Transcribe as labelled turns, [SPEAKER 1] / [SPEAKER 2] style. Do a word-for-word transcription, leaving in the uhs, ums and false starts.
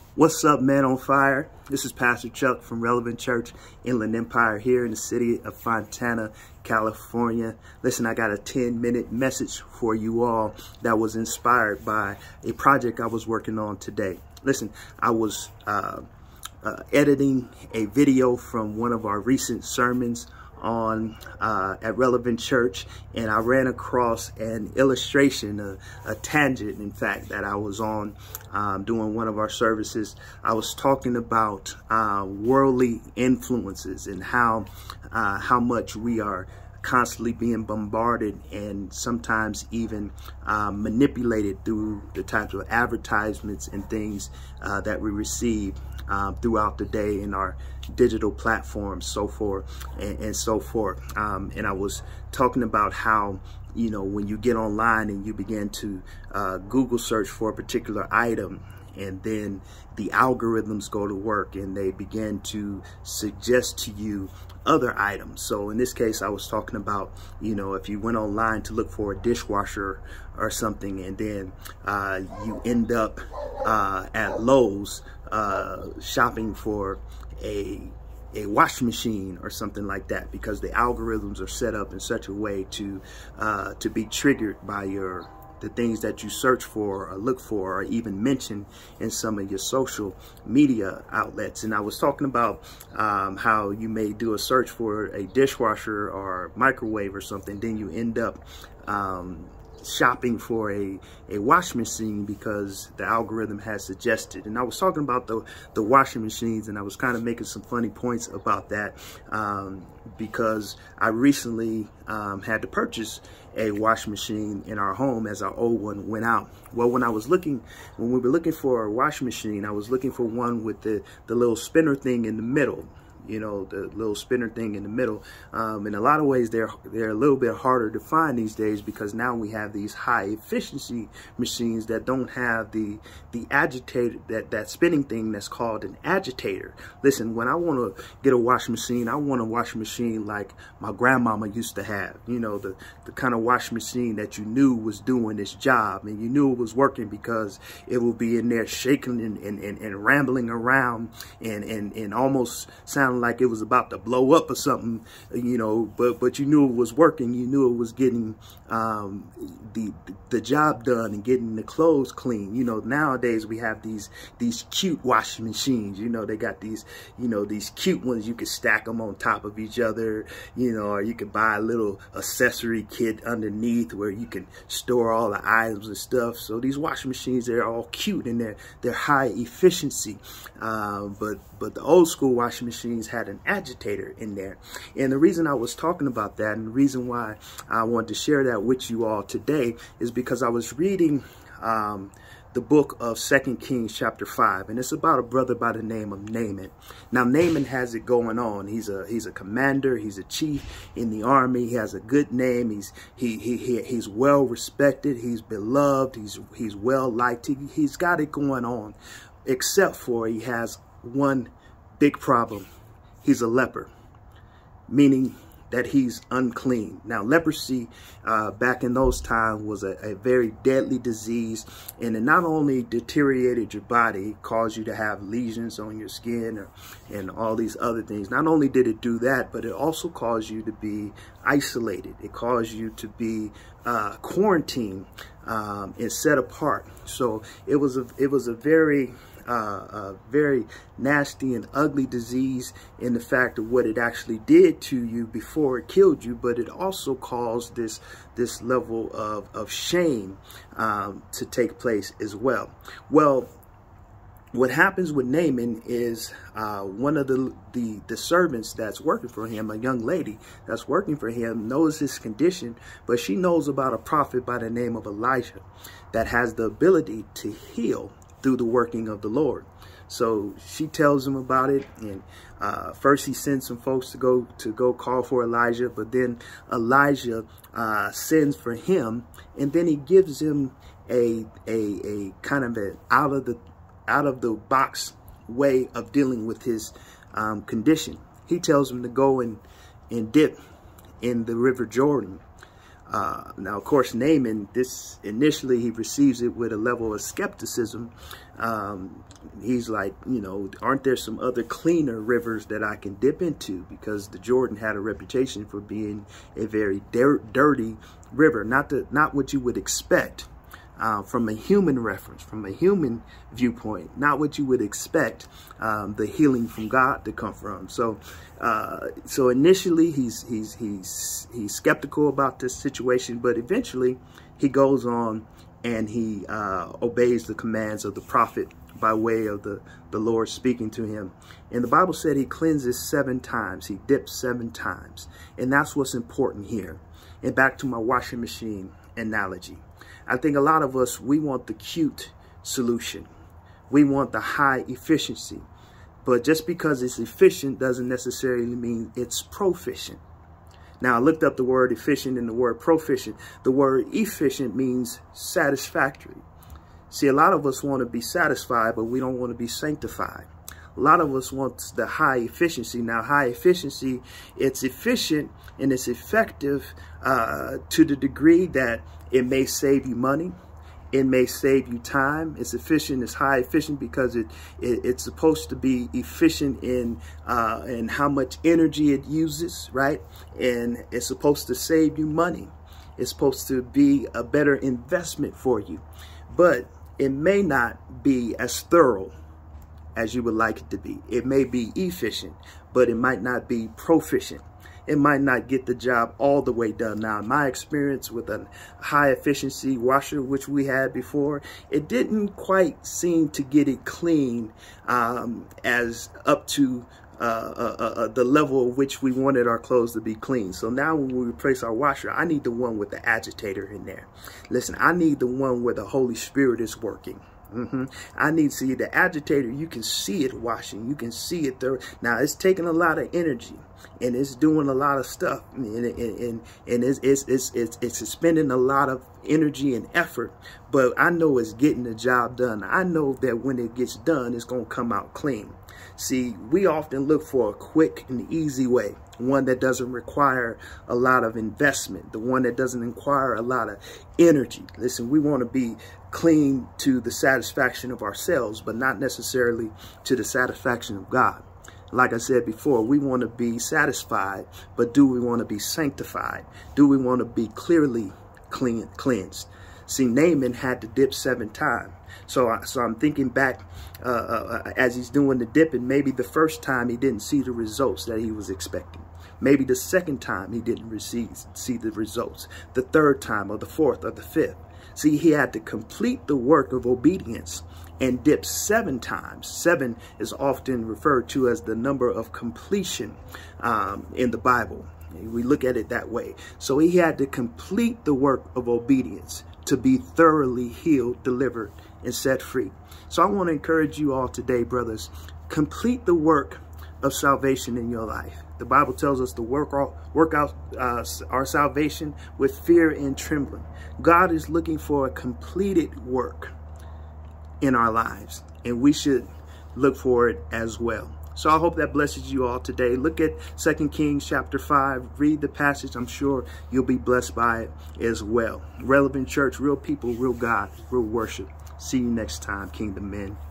[SPEAKER 1] What's up, man on fire? This is Pastor Chuck from Relevant Church Inland Empire here in the city of Fontana, California. Listen, I got a ten minute message for you all that was inspired by a project I was working on today. Listen, I was uh, uh, editing a video from one of our recent sermons on uh, at Relevant Church, and I ran across an illustration, a, a tangent, in fact, that I was on um, doing one of our services. I was talking about uh, worldly influences and how uh, how much we are constantly being bombarded and sometimes even uh, manipulated through the types of advertisements and things uh, that we receive uh, throughout the day in our digital platforms, so forth and, and so forth. Um, and I was talking about how, you know, when you get online and you begin to uh, Google search for a particular item, and then the algorithms go to work and they begin to suggest to you other items. So in this case, I was talking about, you know, if you went online to look for a dishwasher or something, and then uh, you end up uh, at Lowe's uh, shopping for a a washing machine or something like that, because the algorithms are set up in such a way to uh, to be triggered by your the things that you search for or look for or even mention in some of your social media outlets. And I was talking about um, how you may do a search for a dishwasher or microwave or something, then you end up um, shopping for a a washing machine because the algorithm has suggested. And I was talking about the the washing machines, and I was kind of making some funny points about that um, because I recently um, had to purchase a washing machine in our home as our old one went out. Well, when I was looking, when we were looking for a washing machine, I was looking for one with the the little spinner thing in the middle. You know, the little spinner thing in the middle. Um, in a lot of ways, they're they're a little bit harder to find these days, because now we have these high efficiency machines that don't have the the agitator, that that spinning thing that's called an agitator. Listen, when I want to get a washing machine, I want a washing machine like my grandmama used to have. You know, the the kind of washing machine that you knew was doing its job, and you knew it was working because it would be in there shaking and and, and, and rambling around and and and almost sounding like it was about to blow up or something, you know, but but you knew it was working. You knew it was getting um, the the job done and getting the clothes clean. You know, nowadays we have these these cute washing machines. You know, they got these, you know, these cute ones. You can stack them on top of each other, you know, or you can buy a little accessory kit underneath where you can store all the items and stuff. So these washing machines, they're all cute and they're they're high efficiency, uh, but but the old school washing machines had an agitator in there. And the reason I was talking about that, and the reason why I wanted to share that with you all today, is because I was reading um, the book of Second Kings chapter five, and it's about a brother by the name of Naaman. Now, Naaman has it going on. He's a he's a commander. He's a chief in the army. He has a good name. He's he he, he he's well respected. He's beloved. He's he's well liked. He, he's got it going on, except for he has one big problem. He's a leper, meaning that he's unclean. Now, leprosy uh, back in those times was a, a very deadly disease, and it not only deteriorated your body, it caused you to have lesions on your skin or, and all these other things. Not only did it do that, but it also caused you to be isolated. It caused you to be uh, quarantined um, and set apart. So it was a, it was a very Uh, a very nasty and ugly disease in the fact of what it actually did to you before it killed you, but it also caused this this level of, of shame um, to take place as well. Well, what happens with Naaman is uh, one of the, the the servants that's working for him, a young lady that's working for him, knows his condition, but she knows about a prophet by the name of Elijah that has the ability to heal through the working of the Lord. So she tells him about it, and uh, first he sends some folks to go to go call for Elijah, but then Elijah uh, sends for him, and then he gives him a a a kind of an out of the out of the box way of dealing with his um, condition. He tells him to go and and dip in the River Jordan. Uh, now, of course, Naaman, this initially he receives it with a level of skepticism. Um, he's like, you know, aren't there some other cleaner rivers that I can dip into? Because the Jordan had a reputation for being a very dirty river, not the, not what you would expect. Uh, from a human reference, from a human viewpoint, not what you would expect um, the healing from God to come from. So, uh, so initially he's he's he's he's skeptical about this situation, but eventually he goes on and he uh, obeys the commands of the prophet by way of the the Lord speaking to him. And the Bible said he cleanses seven times, he dips seven times, and that's what's important here. And back to my washing machine analogy. I think a lot of us, we want the cute solution. We want the high efficiency. But just because it's efficient doesn't necessarily mean it's proficient. Now, I looked up the word efficient and the word proficient. The word efficient means satisfactory. See, a lot of us want to be satisfied, but we don't want to be sanctified. A lot of us want the high efficiency. Now, high efficiency, it's efficient and it's effective uh, to the degree that it may save you money. It may save you time. It's efficient. It's high efficient because it, it it's supposed to be efficient in uh, in how much energy it uses, right? And it's supposed to save you money. It's supposed to be a better investment for you. But it may not be as thorough as you would like it to be. It may be efficient, but it might not be proficient. It might not get the job all the way done. Now, in my experience with a high efficiency washer, which we had before, it didn't quite seem to get it clean um, as up to uh, uh, uh, the level of which we wanted our clothes to be clean. So now when we replace our washer, I need the one with the agitator in there. Listen, I need the one where the Holy Spirit is working. Mm-hmm. I need to see the agitator. You can see it washing. You can see it there. Now, it's taking a lot of energy and it's doing a lot of stuff. And, and, and, and it's, it's, it's, it's, it's spending a lot of energy and effort. But I know it's getting the job done. I know that when it gets done, it's going to come out clean. See, we often look for a quick and easy way. One that doesn't require a lot of investment. The one that doesn't require a lot of energy. Listen, we want to be clean to the satisfaction of ourselves, but not necessarily to the satisfaction of God. Like I said before, we want to be satisfied, but do we want to be sanctified? Do we want to be clearly clean, cleansed? See, Naaman had to dip seven times. So, I, so I'm thinking back uh, uh, as he's doing the dipping, maybe the first time he didn't see the results that he was expecting. Maybe the second time he didn't receive, see the results. The third time or the fourth or the fifth. See, he had to complete the work of obedience and dip seven times. Seven is often referred to as the number of completion um, in the Bible. We look at it that way. So he had to complete the work of obedience to be thoroughly healed, delivered, and set free. So I want to encourage you all today, brothers, complete the work of salvation in your life. The Bible tells us to work out, work out uh, our salvation with fear and trembling. God is looking for a completed work in our lives, and we should look for it as well. So I hope that blesses you all today. Look at Second Kings chapter five. Read the passage. I'm sure you'll be blessed by it as well. Relevant Church, real people, real God, real worship. See you next time, Kingdom Men.